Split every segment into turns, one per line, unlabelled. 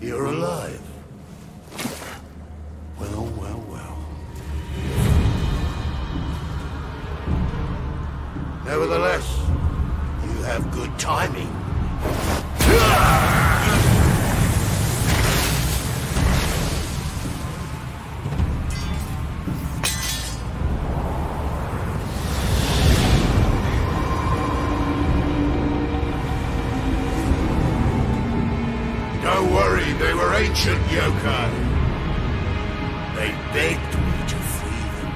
You're alive. Well, well, well. Nevertheless, you have good timing. Don't worry, they were ancient yokai. They begged me to free them.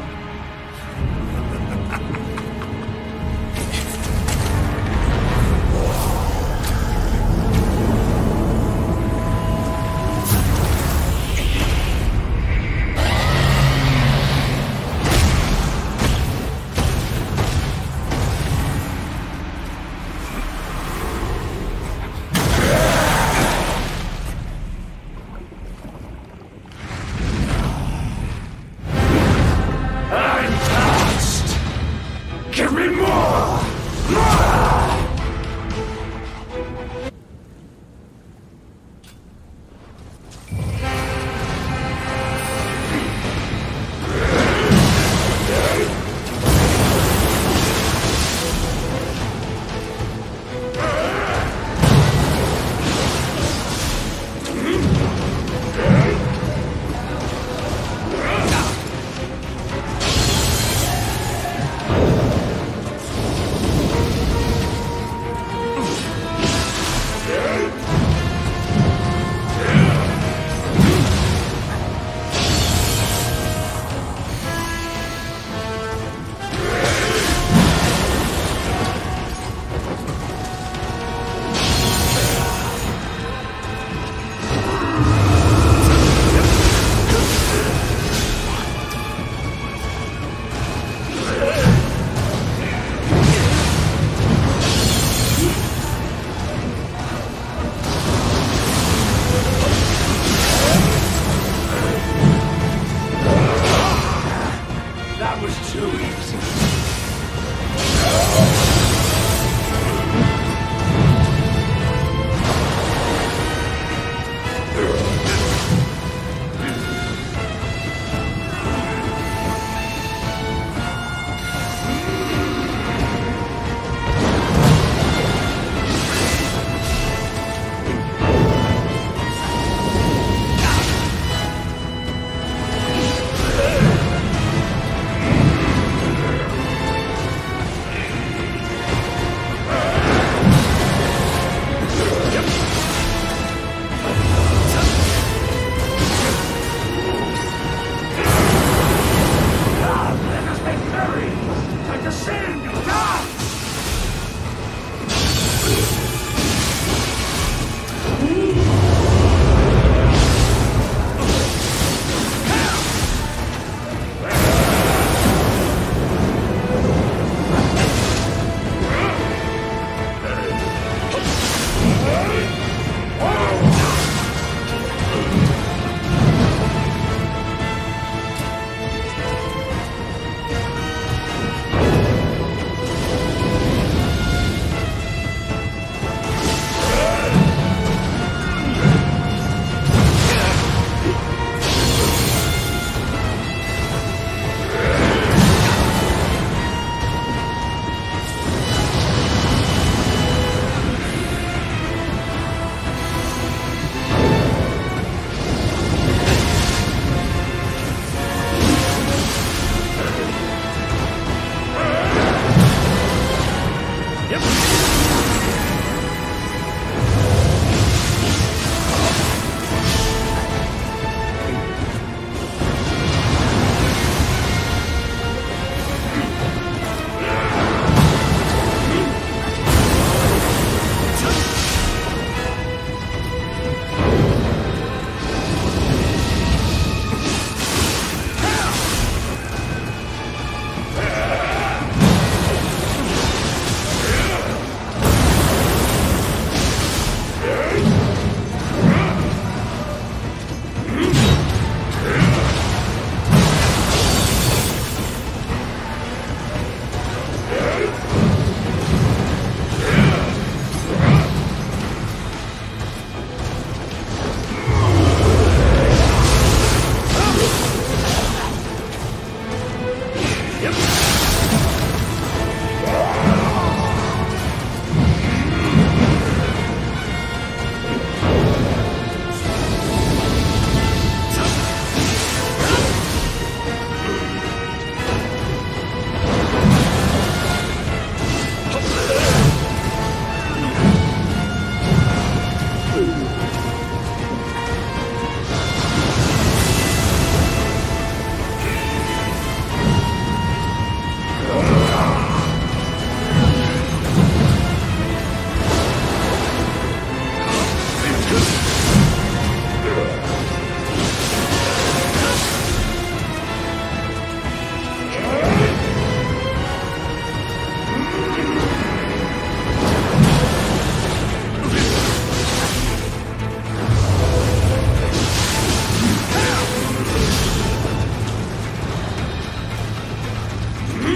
Give me more! That was too easy.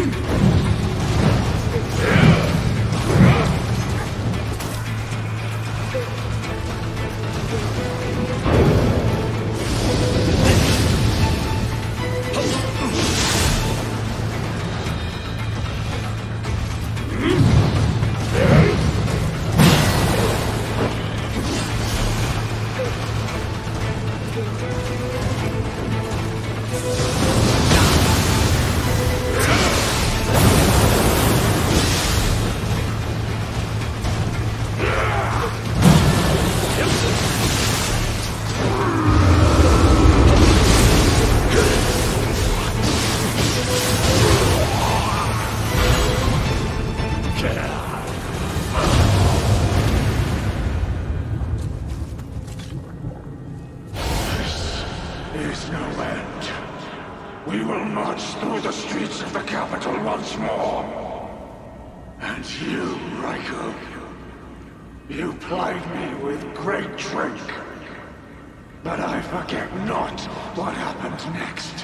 Is no end. We will march through the streets of the capital once more. And you, Raikou, you plied me with great trick. But I forget not what happened next.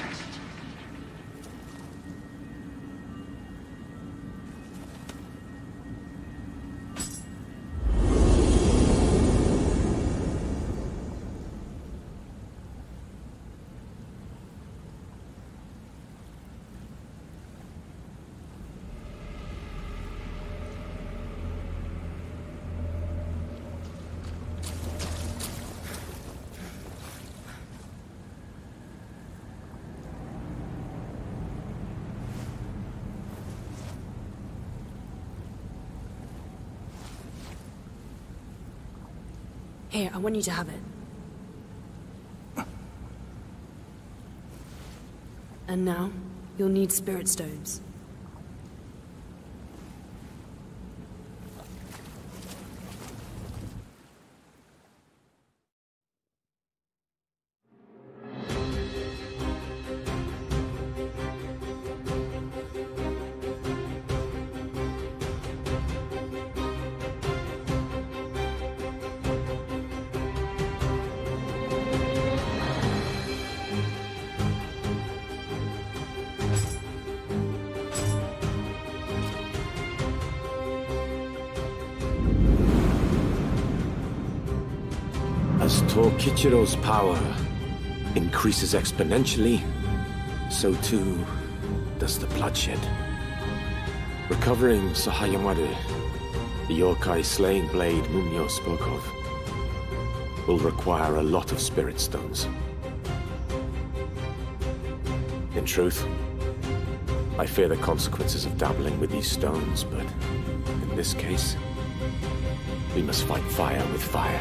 Here, I want you to have it. And now, you'll need spirit stones.
As Tokichiro's power increases exponentially, so too does the bloodshed. Recovering Sahayamaru, the yokai slaying blade Mumyo spoke of, will require a lot of spirit stones. In truth, I fear the consequences of dabbling with these stones, but in this case, we must fight fire with fire.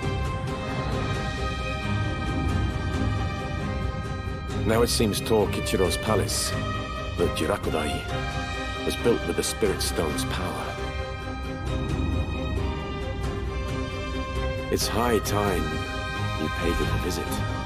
Now it seems Tokichiro's palace, the Jirakudai, was built with the Spirit Stone's power. It's high time you paid it a visit.